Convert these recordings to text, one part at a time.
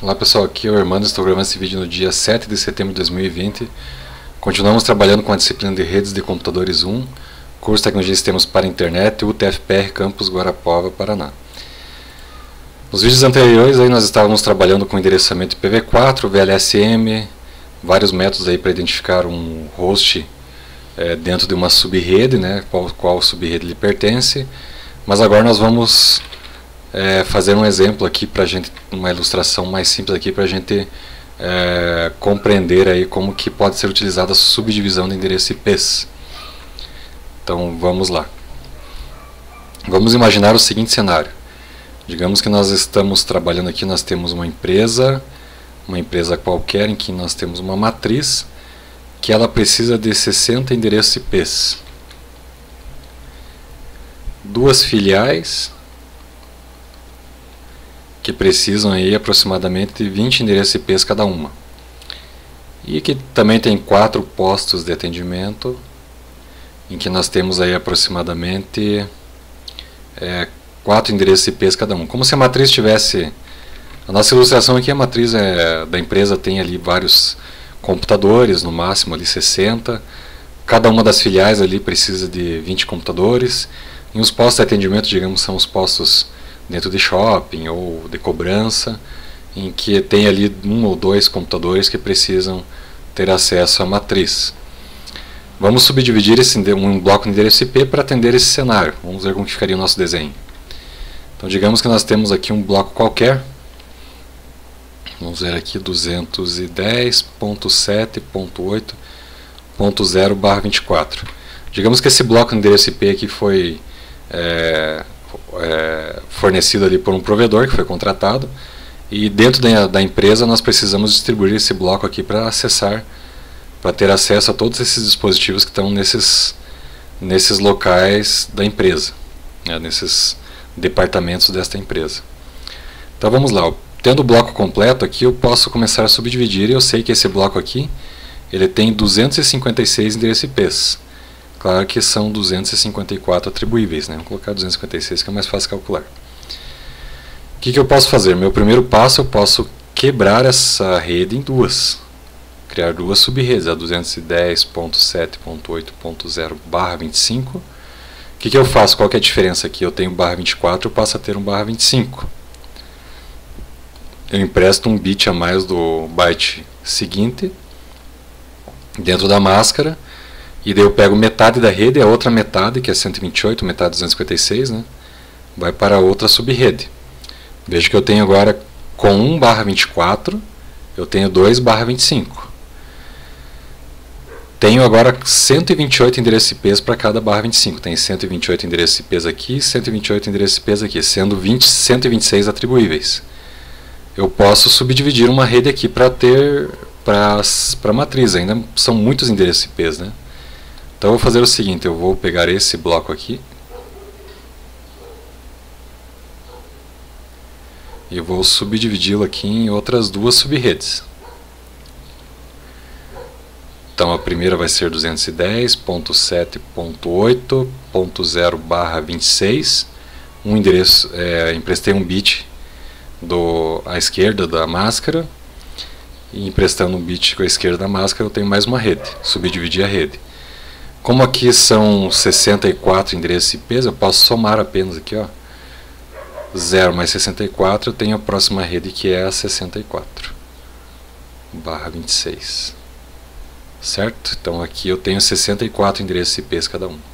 Olá pessoal, aqui é o Armando, estou gravando esse vídeo no dia 7 de setembro de 2020. Continuamos trabalhando com a disciplina de Redes de Computadores 1, curso de Tecnologia e Sistemas para a Internet, UTFPR, Campus Guarapuava, Paraná. Nos vídeos anteriores aí nós estávamos trabalhando com endereçamento IPv4, VLSM, vários métodos aí para identificar um host dentro de uma subrede, né, qual subrede lhe pertence. Mas agora nós vamos fazer um exemplo aqui para a gente, uma ilustração mais simples aqui para a gente compreender aí como que pode ser utilizada a subdivisão de endereços IPs. Então vamos lá. Vamos imaginar o seguinte cenário. Digamos que nós estamos trabalhando aqui, nós temos uma empresa qualquer em que nós temos uma matriz que ela precisa de 60 endereços IPs. Duas filiais que precisam aí aproximadamente de 20 endereços IPs cada uma. E que também tem 4 postos de atendimento, em que nós temos aí aproximadamente 4 endereços IPs cada um. Como se a matriz tivesse... A nossa ilustração aqui, a matriz da empresa tem ali vários computadores, no máximo ali 60. Cada uma das filiais ali precisa de 20 computadores. E os postos de atendimento, digamos, são os postos dentro de shopping ou de cobrança, em que tem ali 1 ou 2 computadores que precisam ter acesso à matriz. Vamos subdividir um bloco de endereço IP para atender esse cenário. Vamos ver como ficaria o nosso desenho. Então digamos que nós temos aqui um bloco qualquer. Vamos ver aqui 210.7.8.0/24. Digamos que esse bloco de endereço IP aqui foi fornecido ali por um provedor que foi contratado, e dentro da empresa nós precisamos distribuir esse bloco aqui para acessar, para ter acesso a todos esses dispositivos que estão nesses locais da empresa, nesses departamentos desta empresa. Então vamos lá, tendo o bloco completo aqui eu posso começar a subdividir, e eu sei que esse bloco aqui ele tem 256 endereços IPs. Claro que são 254 atribuíveis, né? Vou colocar 256 que é mais fácil calcular. O que eu posso fazer? Meu primeiro passo, eu posso quebrar essa rede em duas. Criar duas subredes, a 210.7.8.0/25. O que eu faço? Qual que é a diferença aqui? Eu tenho /24, eu passo a ter um /25. Eu empresto um bit a mais do byte seguinte dentro da máscara. E daí eu pego metade da rede e a outra metade, que é 128, metade 256, né, vai para a outra subrede. Veja que eu tenho agora, com 1/24, eu tenho 2/25. Tenho agora 128 endereços IPs para cada /25. Tem 128 endereços IPs aqui, 128 endereços IPs aqui, sendo 126 atribuíveis. Eu posso subdividir uma rede aqui para ter para a matriz, ainda são muitos endereços IPs, né? Então eu vou fazer o seguinte, eu vou pegar esse bloco aqui e vou subdividi-lo aqui em outras duas subredes. Então a primeira vai ser 210.7.8.0/26. Um endereço, emprestei um bit à esquerda da máscara, e emprestando um bit com a esquerda da máscara eu tenho mais uma rede, subdividi a rede. Como aqui são 64 endereços IPs, eu posso somar apenas aqui, ó, 0 mais 64, eu tenho a próxima rede que é a 64/26. Certo? Então aqui eu tenho 64 endereços IPs cada um.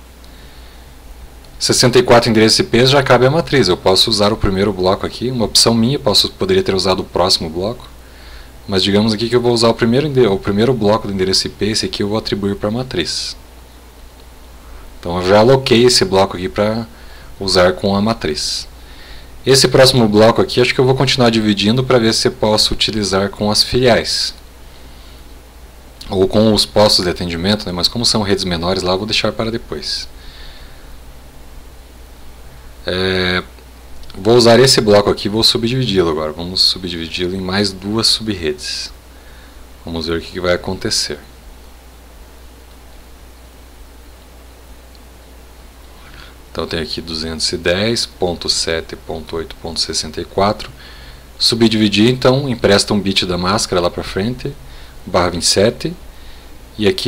64 endereços IPs já cabe a matriz, eu posso usar o primeiro bloco aqui, uma opção minha, poderia ter usado o próximo bloco, mas digamos aqui que eu vou usar o primeiro bloco do endereço IP, esse aqui eu vou atribuir para a matriz. Então eu já aloquei esse bloco aqui para usar com a matriz. Esse próximo bloco aqui acho que eu vou continuar dividindo para ver se eu posso utilizar com as filiais. Ou com os postos de atendimento, né? Mas como são redes menores lá, eu vou deixar para depois. Vou usar esse bloco aqui e vou subdividi-lo agora. Vamos subdividi-lo em mais duas subredes. Vamos ver o que vai acontecer. Então eu tenho aqui 210.7.8.64. Subdividir, então, empresta um bit da máscara lá para frente, barra 27, e aqui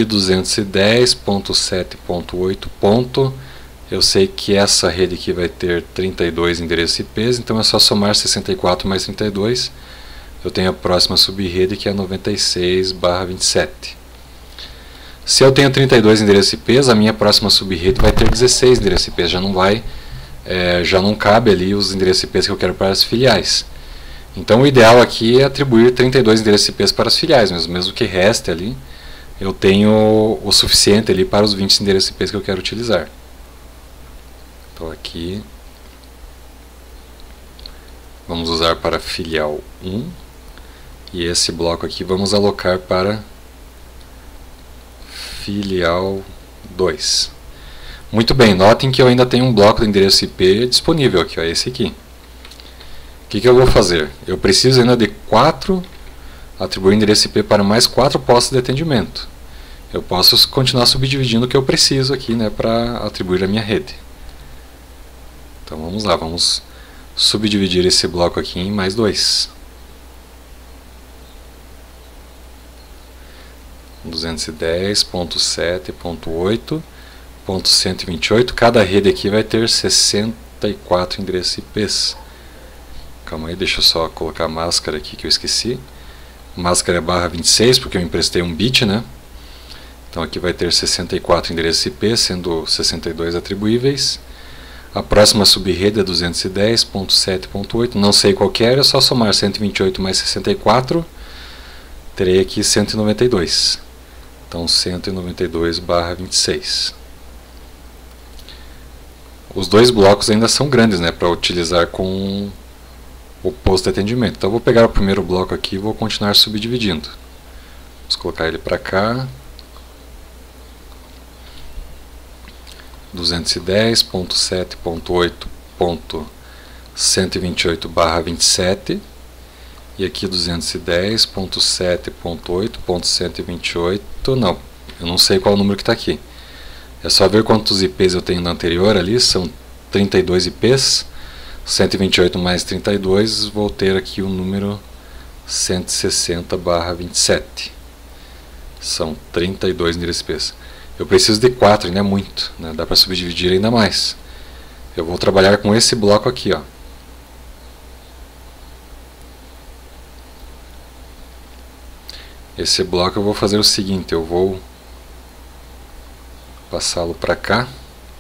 210.7.8. Eu sei que essa rede aqui vai ter 32 endereços IPs, então é só somar 64 mais 32. Eu tenho a próxima subrede que é 96/27. Se eu tenho 32 endereços IPs, a minha próxima subrede vai ter 16 endereços IPs, já não cabe ali os endereços IPs que eu quero para as filiais. Então o ideal aqui é atribuir 32 endereços IPs para as filiais, mas mesmo que reste ali, eu tenho o suficiente ali para os 20 endereços IPs que eu quero utilizar. Então aqui vamos usar para filial 1 e esse bloco aqui vamos alocar para filial 2. Muito bem, notem que eu ainda tenho um bloco de endereço IP disponível aqui, ó, esse aqui. O que eu vou fazer? Eu preciso ainda de 4, atribuir endereço IP para mais 4 postos de atendimento. Eu posso continuar subdividindo o que eu preciso aqui, né, para atribuir a minha rede. Então vamos lá, vamos subdividir esse bloco aqui em mais 2. 210.7.8.128. Cada rede aqui vai ter 64 endereços IPs. Calma aí, deixa eu só colocar a máscara aqui que eu esqueci. Máscara é barra 26, porque eu emprestei um bit, né? Então aqui vai ter 64 endereços IP, sendo 62 atribuíveis. A próxima subrede é 210.7.8, não sei qual que é só somar 128 mais 64, terei aqui 192. Então 192/26. Os dois blocos ainda são grandes, né, para utilizar com o posto de atendimento. Então eu vou pegar o primeiro bloco aqui e vou continuar subdividindo. Vamos colocar ele para cá. 210.7.8.128/27 e aqui 210.7.8.128. Não, eu não sei qual o número que está aqui. É só ver quantos IPs eu tenho no anterior ali, são 32 IPs. 128 mais 32, vou ter aqui o número 160/27. São 32 endereços IPs. Eu preciso de 4, ainda é muito, né? Dá para subdividir ainda mais. Eu vou trabalhar com esse bloco aqui, ó. Esse bloco eu vou fazer o seguinte, eu vou passá-lo para cá.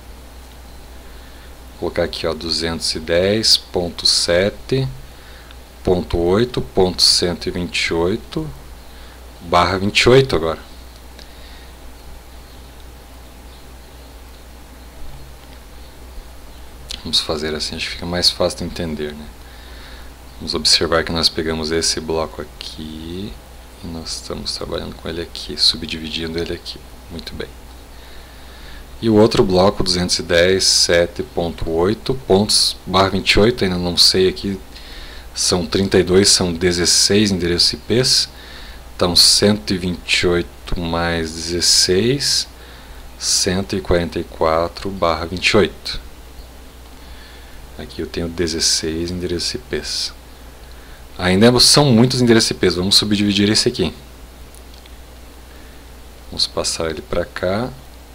Vou colocar aqui, ó, 210.7.8.128/28 agora. Vamos fazer assim, acho que fica mais fácil de entender, né? Vamos observar que nós pegamos esse bloco aqui e nós estamos trabalhando com ele aqui, subdividindo ele aqui. Muito bem. E o outro bloco, 210.7.8/28, ainda não sei aqui, são 32, são 16 endereços IPs. Então 128 mais 16, 144/28. Aqui eu tenho 16 endereços IPs. Ainda são muitos endereços IPs, vamos subdividir esse aqui. Vamos passar ele para cá.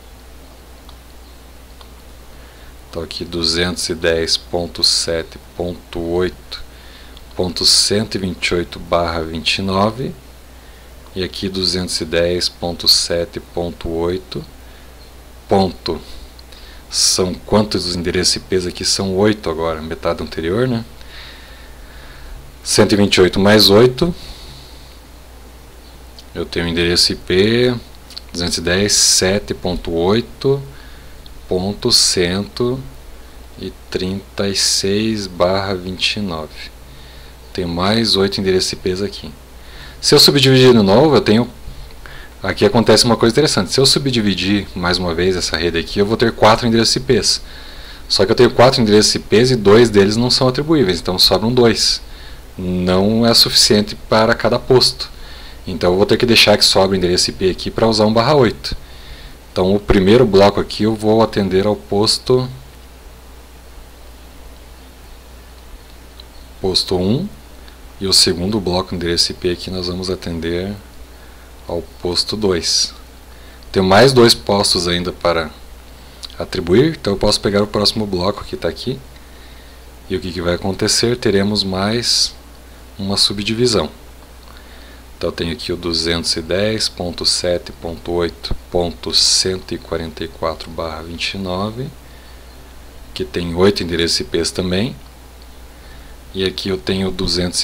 Então aqui 210.7.8.128/29 e aqui 210.7.8. São quantos endereços IPs aqui? São 8 agora, metade anterior, né? 128 mais 8. Eu tenho o endereço IP 210.7.8.136/29. Tem mais 8 endereços IPs aqui. Se eu subdividir de novo, eu tenho... Aqui acontece uma coisa interessante. Se eu subdividir mais uma vez essa rede aqui, eu vou ter 4 endereços IPs. Só que eu tenho 4 endereços IPs e 2 deles não são atribuíveis, então sobram 2. Não é suficiente para cada posto. Então eu vou ter que deixar que sobre o endereço IP aqui para usar 1/8. Então o primeiro bloco aqui eu vou atender ao posto 1, E o segundo bloco de endereço IP aqui nós vamos atender ao posto 2. Tenho mais 2 postos ainda para atribuir, então eu posso pegar o próximo bloco que está aqui. E o que vai acontecer? Teremos mais uma subdivisão. Então eu tenho aqui o 210.7.8.144/29, que tem 8 endereços IPs também. E aqui eu tenho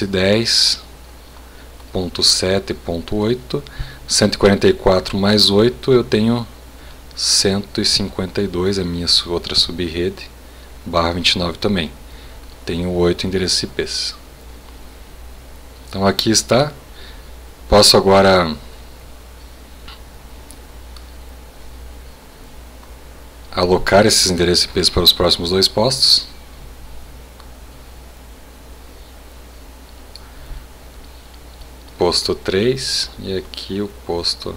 210.7.8, 144 mais 8, eu tenho 152, a minha outra subrede, /29 também. Tenho 8 endereços IPs. Então aqui está. Posso agora alocar esses endereços IPs para os próximos 2 postos. Posto 3 e aqui o posto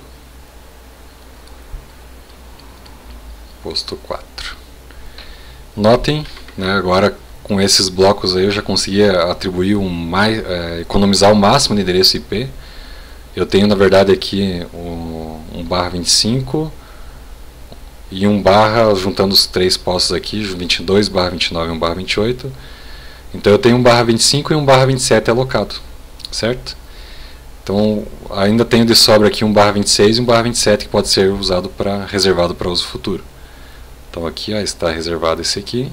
4. Notem, né, agora com esses blocos aí eu já consegui atribuir economizar o máximo de endereço IP. Eu tenho na verdade aqui um /25 e um barra, juntando os 3 postos aqui, 22, /29 e um /28. Então eu tenho um /25 e um /27 alocado, certo? Então ainda tenho de sobra aqui um /26 e um /27 que pode ser usado reservado para uso futuro. Então aqui está reservado esse aqui.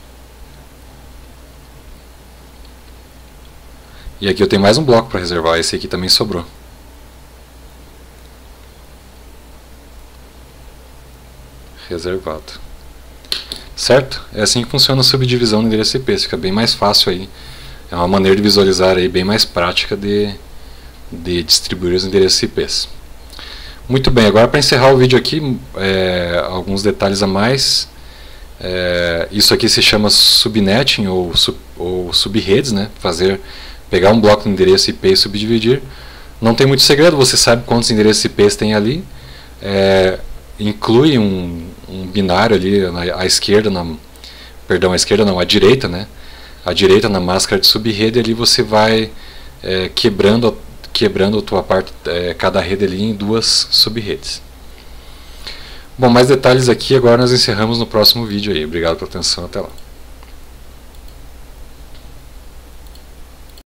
E aqui eu tenho mais um bloco para reservar, esse aqui também sobrou. Reservado. Certo? É assim que funciona a subdivisão do endereço IP, fica bem mais fácil aí. É uma maneira de visualizar aí bem mais prática de distribuir os endereços IPs. Muito bem, agora para encerrar o vídeo aqui, alguns detalhes a mais. Isso aqui se chama subnetting ou subredes, né? Pegar um bloco de endereço IP e subdividir. Não tem muito segredo, você sabe quantos endereços IPs tem ali. Inclui um binário ali à esquerda, à esquerda não, à direita, né? À direita na máscara de subrede, ali você vai quebrando a tua parte, cada rede ali em 2 subredes. Bom, mais detalhes aqui, agora nós encerramos no próximo vídeo aí. Obrigado pela atenção, até lá.